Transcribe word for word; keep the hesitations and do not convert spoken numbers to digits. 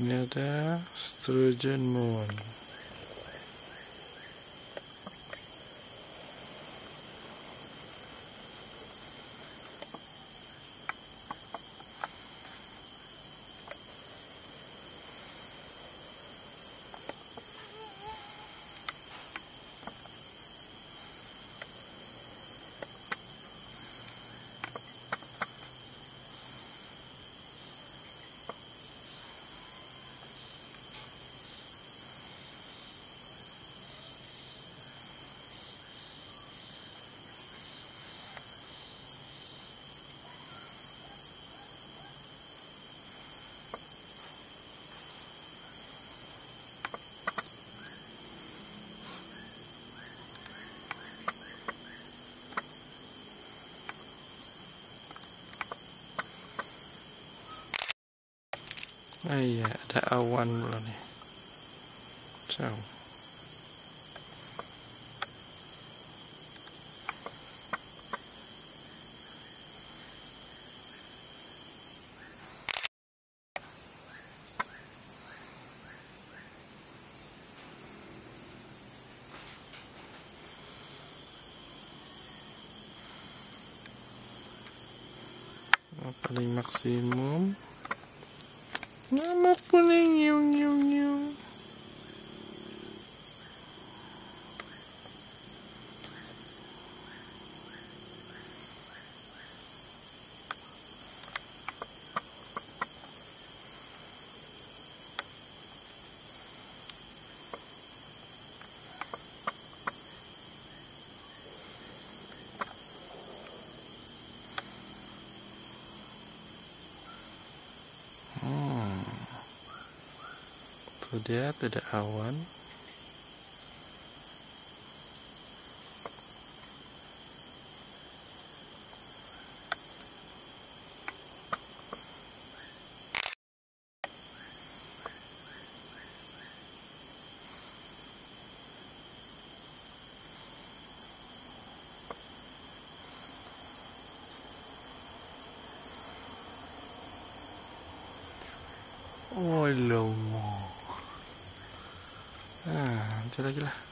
Ini ada Sturgeon moon. Ah iya, ada awan pula nih. Ciao. Paling maksimum nama puning yung yung yung. Hmm. Tuh dia tidak awan. Oh, lomo. Ah, nanti lagi lah.